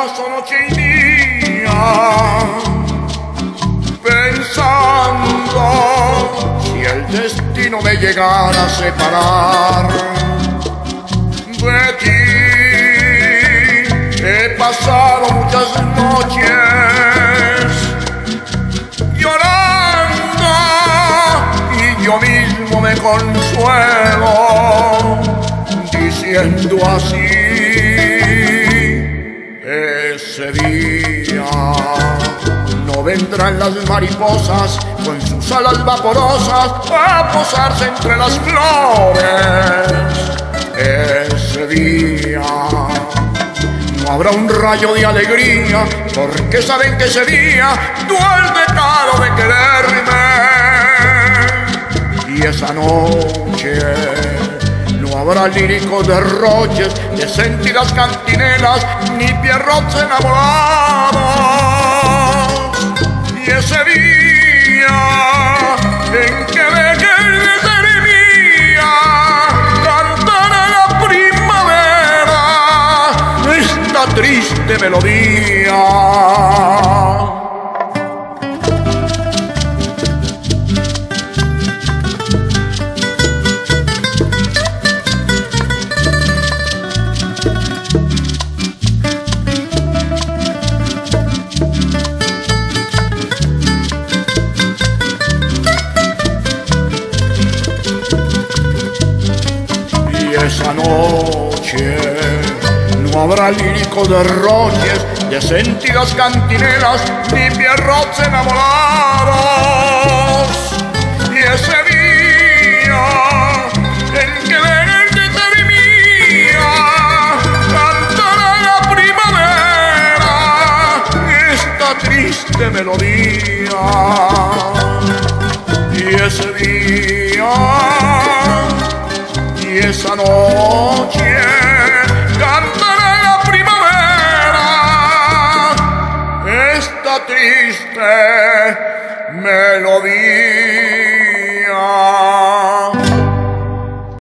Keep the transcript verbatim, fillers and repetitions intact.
paso noche y día pensando si el destino me llegara a separar de ti. He pasado muchas noches llorando y yo mismo me consuelo diciendo así: ese día no vendrán las mariposas con sus alas vaporosas a posarse entre las flores. Ese día no habrá un rayo de alegría, porque saben que ese día tú el decano de quererme. Y esa noche no habrá líricos derroches de sentidas cantinelas, ni pierrots enamorados. Y ese día en que dejen de ser mía, cantará la primavera esta triste melodía. Esa noche no habrá líricos derroches de sentidas cantinelas, ni pierrots enamorados. Y ese día en que dejen de ser mía, cantará la primavera esta triste melodía. Y ese día y esa noche cantaré la primavera esta triste melodía.